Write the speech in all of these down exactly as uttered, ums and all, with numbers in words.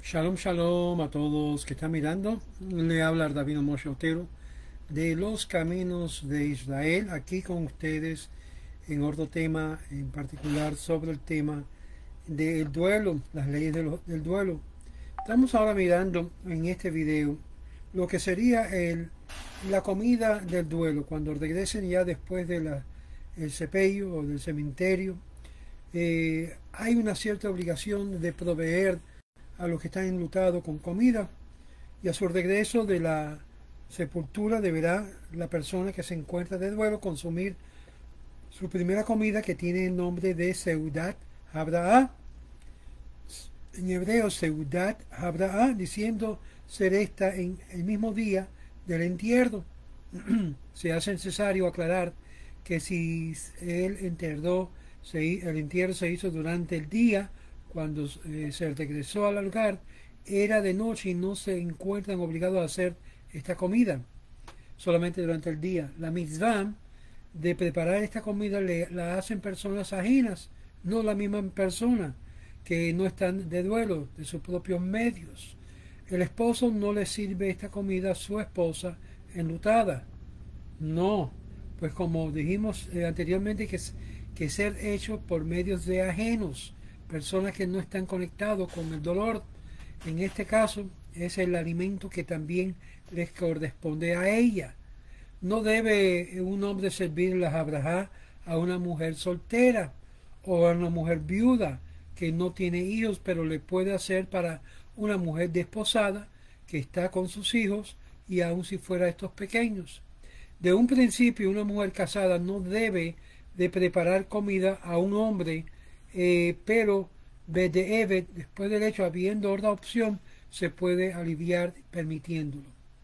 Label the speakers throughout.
Speaker 1: Shalom, shalom a todos que están mirando. Le habla Davino Moshe Otero de los caminos de Israel, aquí con ustedes en otro tema, en particular sobre el tema del duelo, las leyes de lo, del duelo. Estamos ahora mirando en este video lo que sería el, la comida del duelo, cuando regresen ya después del sepelio o del cementerio. Eh, hay una cierta obligación de proveer a los que están enlutados con comida, y a su regreso de la sepultura deberá la persona que se encuentra de duelo consumir su primera comida, que tiene el nombre de Seudat Habra'ah, en hebreo Seudat Habra'ah, diciendo ser esta en el mismo día del entierro. Se hace necesario aclarar que si el entierro se, el entierro se hizo durante el día, cuando eh, se regresó al lugar, era de noche y no se encuentran obligados a hacer esta comida, solamente durante el día. La mitzvah de preparar esta comida le, la hacen personas ajenas, no la misma persona, que no están de duelo, de sus propios medios. El esposo no le sirve esta comida a su esposa enlutada. No, pues como dijimos eh, anteriormente, que, que ser hecho por medios de ajenos, personas que no están conectados con el dolor. En este caso es el alimento que también les corresponde a ella. No debe un hombre servir la habrajá a una mujer soltera o a una mujer viuda que no tiene hijos, pero le puede hacer para una mujer desposada que está con sus hijos, y aun si fuera estos pequeños. De un principio, una mujer casada no debe de preparar comida a un hombre, Eh, pero de Evet, después del hecho, habiendo otra opción, se puede aliviar permitiéndolo.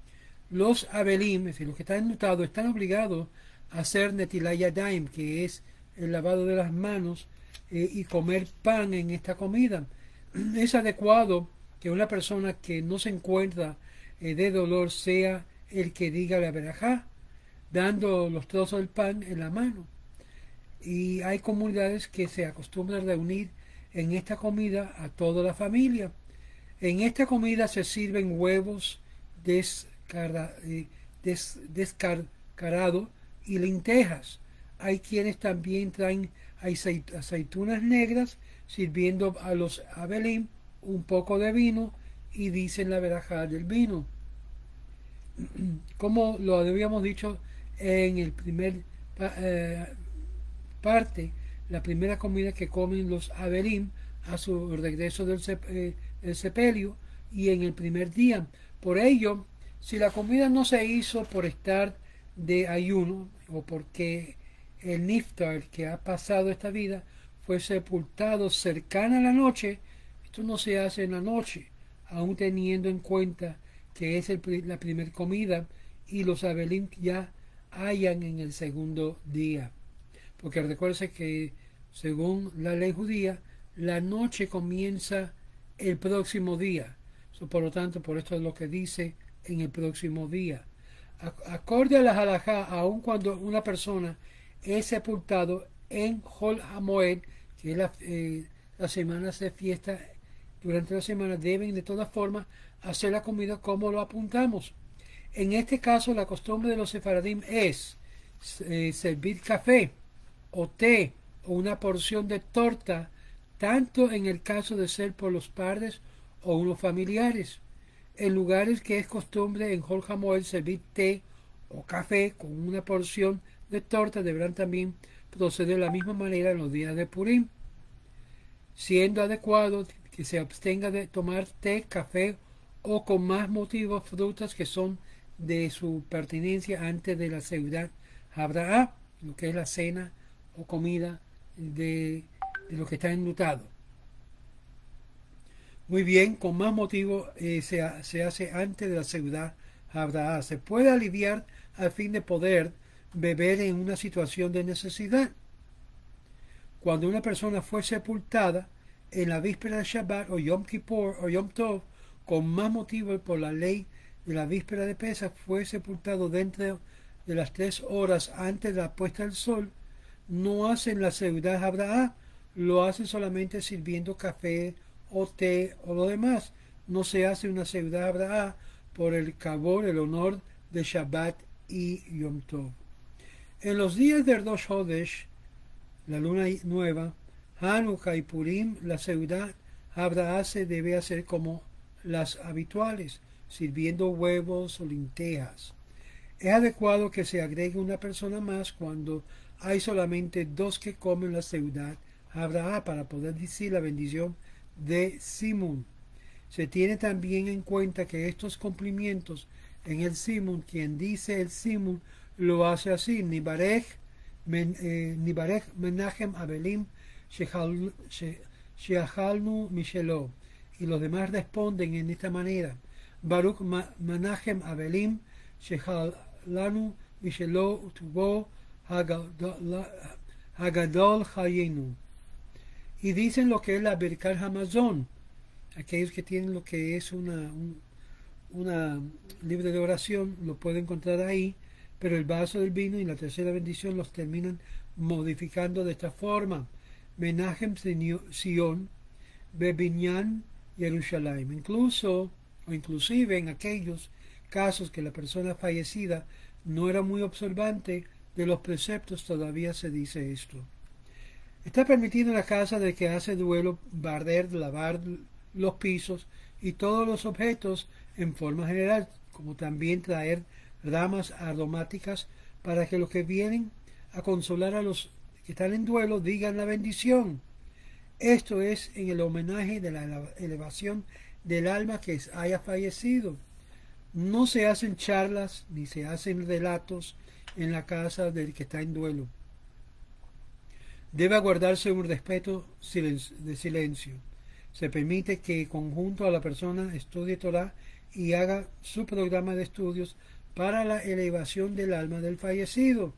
Speaker 1: Los Abelim, es decir, los que están enlutados, están obligados a hacer Netilat Yadayim, que es el lavado de las manos, eh, y comer pan en esta comida. Es adecuado que una persona que no se encuentra eh, de dolor sea el que diga la verajá, dando los trozos del pan en la mano. Y hay comunidades que se acostumbran a reunir en esta comida a toda la familia. En esta comida se sirven huevos descara, eh, des, descarados y lentejas. Hay quienes también traen aceitunas negras, sirviendo a los abelim un poco de vino, y dicen la verajá del vino. Como lo habíamos dicho en el primer eh, parte, la primera comida que comen los abelim a su regreso del, sep eh, del sepelio y en el primer día. Por ello, si la comida no se hizo por estar de ayuno o porque el niftar que ha pasado esta vida fue sepultado cercana a la noche, esto no se hace en la noche, aun teniendo en cuenta que es el, la primera comida y los abelim ya hayan en el segundo día. Porque recuerde que según la ley judía, la noche comienza el próximo día. So, por lo tanto, por esto es lo que dice en el próximo día. Acorde a la halajá, aun cuando una persona es sepultado en Hol HaMoed, que es la, eh, las semanas de fiesta, durante la semana deben de todas formas hacer la comida como lo apuntamos. En este caso, la costumbre de los sefaradim es eh, servir café o té o una porción de torta, tanto en el caso de ser por los padres o unos familiares. En lugares que es costumbre en Hol HaMoed servir té o café con una porción de torta, deberán también proceder de la misma manera en los días de Purim, siendo adecuado que se abstenga de tomar té, café o, con más motivos, frutas que son de su pertenencia antes de la Seudat Habra'ah, lo que es la cena o comida de, de los que están enlutados. Muy bien, con más motivo eh, se, se hace antes de la Seudat Habra'ah. Se puede aliviar al fin de poder beber en una situación de necesidad. Cuando una persona fue sepultada en la víspera de Shabbat o Yom Kippur o Yom Tov, con más motivo por la ley de la víspera de Pesach, fue sepultado dentro de las tres horas antes de la puesta del sol, no hacen la Seudat Habra'ah, lo hacen solamente sirviendo café o té o lo demás, no se hace una seudá Abraá por el kabod, el honor de Shabbat y Yom Tov. En los días del Rosh Hodesh, la luna nueva, Hanukkah y Purim, la seudá Abraá se debe hacer como las habituales, sirviendo huevos o lentejas. Es adecuado que se agregue una persona más cuando hay solamente dos que comen la seudá Abraá para poder decir la bendición de Simón. Se tiene también en cuenta que estos cumplimientos en el Simón, quien dice el Simón lo hace así: Nibarech men, eh, Nibarech Menachem Abelim Sheachalnu Mishelo, y los demás responden en esta manera: Baruch Menachem Abelim Sheachalnu Mishelo Utubo Hagadol Hayenu. Y dicen lo que es la Birkat Hamazon. Aquellos que tienen lo que es una, un, una libro de oración lo pueden encontrar ahí, pero el vaso del vino y la tercera bendición los terminan modificando de esta forma: Menachem Sion Bebinyan Yerushalayim. Incluso o inclusive en aquellos casos que la persona fallecida no era muy observante de los preceptos, todavía se dice esto. Está permitido en la casa de que hace duelo barrer, lavar los pisos y todos los objetos en forma general, como también traer ramas aromáticas para que los que vienen a consolar a los que están en duelo digan la bendición. Esto es en el homenaje de la elevación del alma que haya fallecido. No se hacen charlas ni se hacen relatos en la casa del que está en duelo. Debe guardarse un respeto de silencio. Se permite que conjunto a la persona estudie Torah y haga su programa de estudios para la elevación del alma del fallecido.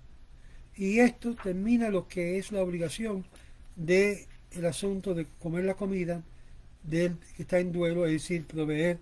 Speaker 1: Y esto termina lo que es la obligación del asunto de comer la comida del que está en duelo, es decir, proveer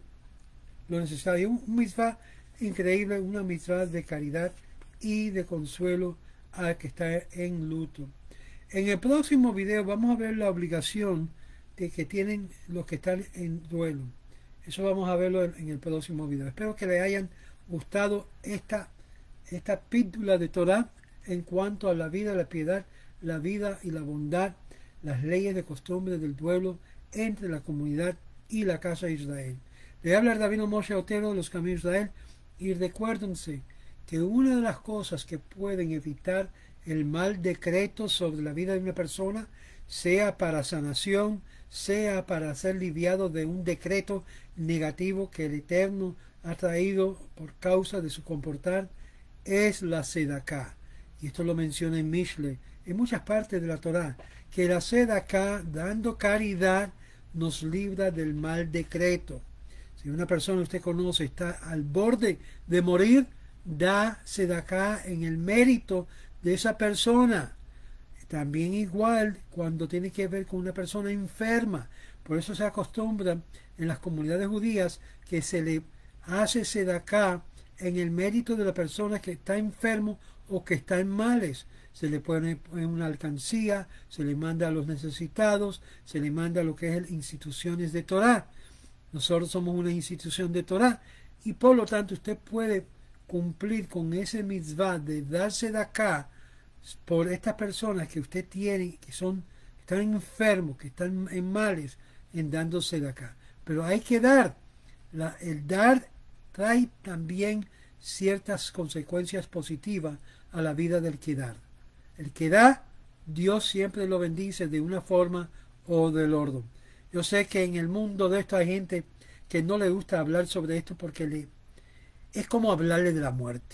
Speaker 1: lo necesario. Un mitzvah increíble, una mitzvah de caridad y de consuelo al que está en luto. En el próximo video vamos a ver la obligación de que tienen los que están en duelo. Eso vamos a verlo en el próximo video. Espero que les hayan gustado esta, esta píldora de Torah en cuanto a la vida, la piedad, la vida y la bondad, las leyes de costumbre del duelo entre la comunidad y la casa de Israel. Le habla Rabino Moshe Otero de los Caminos de Israel, y recuérdense que una de las cosas que pueden evitar el mal decreto sobre la vida de una persona, sea para sanación, sea para ser liviado de un decreto negativo que el Eterno ha traído por causa de su comportar, es la sedaká. Y esto lo menciona en Mishle, en muchas partes de la Torá, que la sedaká, dando caridad, nos libra del mal decreto. Si una persona usted conoce está al borde de morir, da sedaká en el mérito de esa persona. También igual cuando tiene que ver con una persona enferma. Por eso se acostumbra en las comunidades judías que se le hace sedaká en el mérito de la persona que está enfermo o que está en males. Se le pone en una alcancía, se le manda a los necesitados, se le manda a lo que es instituciones de Torah. Nosotros somos una institución de Torah y por lo tanto usted puede cumplir con ese mitzvah de darse de acá por estas personas que usted tiene, que son, que están enfermos, que están en males, en dándose de acá. Pero hay que dar. La, el dar trae también ciertas consecuencias positivas a la vida del que da. El que da, Dios siempre lo bendice de una forma o del orden. Yo sé que en el mundo de esto hay gente que no le gusta hablar sobre esto porque le, es como hablarle de la muerte.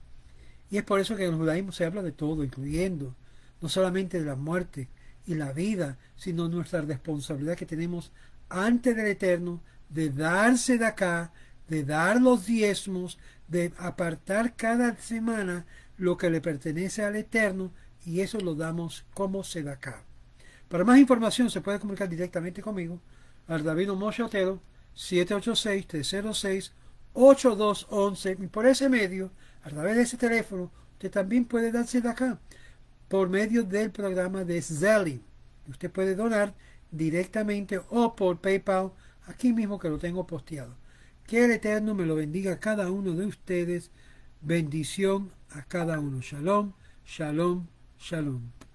Speaker 1: Y es por eso que en el judaísmo se habla de todo, incluyendo no solamente de la muerte y la vida, sino nuestra responsabilidad que tenemos ante el Eterno de darse de acá, de dar los diezmos, de apartar cada semana lo que le pertenece al Eterno, y eso lo damos como sedacá. Para más información se puede comunicar directamente conmigo al Rabino Moshe Otero, siete ocho seis, tres cero seis, ocho dos uno uno, y por ese medio, a través de ese teléfono, usted también puede darse de acá por medio del programa de Zelle. Usted puede donar directamente o por PayPal aquí mismo que lo tengo posteado. Que el Eterno me lo bendiga a cada uno de ustedes. Bendición a cada uno. Shalom, shalom, shalom.